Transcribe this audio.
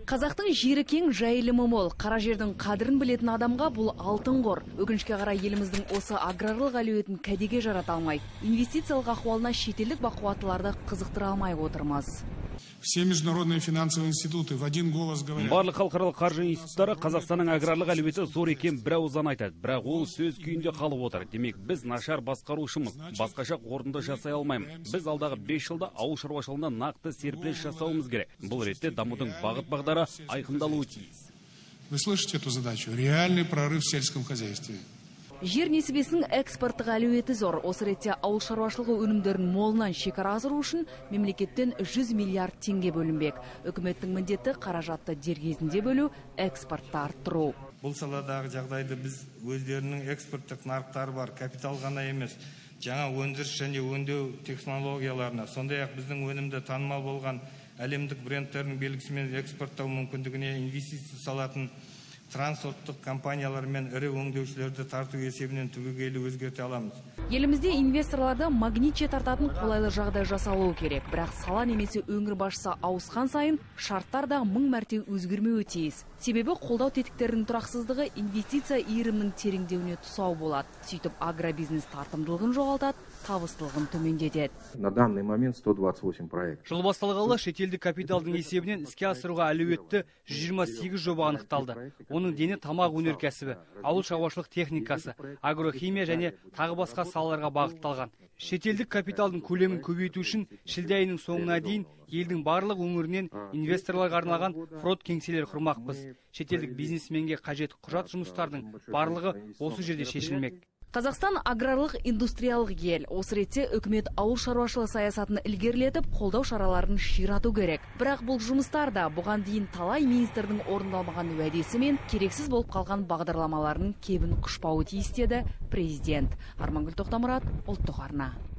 Қазақтың жері кең, жайылымы мол, қара жердің қадірін білетін адамға бұл алтын қор. Өкінішке қарай еліміздің осы аграрлық әлеуетін кәдеге жарата алмай, инвестициялық ахуалына шетелдік бақуаттыларды қызықтыра алмай отырмыз. Все международные финансовые институты в один голос говорят. Барлық халықаралық қаржы институттары Қазақстанның аграрлық әлеуеті зор екен бірауыздан айтады. Бірақ ол сөз күйінде қалып отыр. Демек, біз нашар басқарушымыз, басқаша қорытынды жасай алмаймыз. Біз алдағы 5 жылда ауыл шаруашылығында нақты серпіліс жасауымыз керек. Бұл ретте дамудың бағыт-бағдары айқындалуы тиіс. Вы слышите эту задачу? Реальный прорыв в сельском хозяйстве. Жер несібесінің экспорттық әлеуеті зор. Осы ретте ауыл шаруашылығы өнімдерін молынан шекара асыру үшін мемлекеттен 100 миллиард теңге бөлінбек. Үкіметтің міндеті қаражатты дер кезінде бөлу, экспортты арттыру. Бұл саладағы жағдайды біз өздерінің экспорттық нарықтары бар, капитал ғана емес, жаңа өндіріс және өңдеу технологияларына, сондай-ақ біздің өнімді танымал болған әлемдік брендтердің белгісімен экспорттау мүмкіндігіне инвестиция салатын трансұлттық компаниялар мен ірі өңдеушілерді тарту есебінен түбегейлі өзгерте аламыз. Елімізде инвесторларды магнитше тартатын қолайлы жағдай жасалуы керек. Бірақ сала немесе өңір басшысы ауысқан сайын шарттар да 1000 мәрте өзгермеуі тиіс. Себебі қолдау тетіктерінің тұрақсыздығы инвестиция иірімінің тереңдеуіне тұсау болады. Сөйтіп агробизнес тартымдылығын жоғалтады, табыстылығын төмендетеді. На данный момент 128 проект. Жыл басталғалы шетелдік капиталдың есебінен іске асыруға әлеуетті 128 жоба анықталды. Оның дені тамақ өнеркәсібі, ауыл шаруашылық техникасы, агрохимия және тағы басқа салаларға бағытталған. Шетелдік капиталдың көлемін көбейту үшін шілде айының соңына дейін елдің барлық өңірінен инвесторларға арналған фронт кеңселер құрмақпыз. Шетелдік бизнесменге қажет құжат жұмыстардың барлығы осы жерде шешілмек. Қазақстан аграрлық индустриялық ел. Осы ретте үкімет ауыл шаруашылығы саясатын ілгерілетіп, қолдау шараларын ширату керек. Бірақ бұл жұмыстарда бұған дейін талай министрдің орындалмаған уәдесі мен керексіз болып қалған бағдарламаларын кебін құшпауы тиіс деді президент. Армангүл Тоқтамұрат, ұлттық арна.